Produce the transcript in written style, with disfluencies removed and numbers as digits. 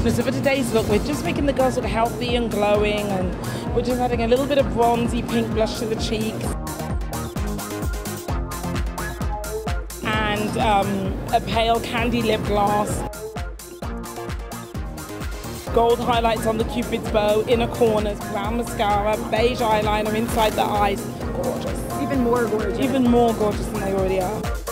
So for today's look, we're just making the girls look healthy and glowing, and we're just adding a little bit of bronzy pink blush to the cheeks. And a pale candy lip gloss. Gold highlights on the Cupid's bow, inner corners, brown mascara, beige eyeliner inside the eyes. Gorgeous. Even more gorgeous. Even more gorgeous than they already are.